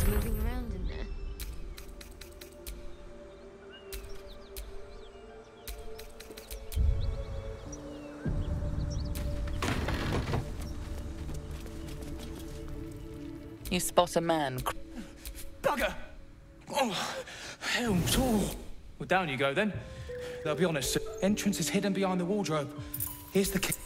things moving around in there. You spot a man. Bugger! Oh, Helms, oh. Well, down you go then. I'll be honest, entrance is hidden behind the wardrobe. Here's the key.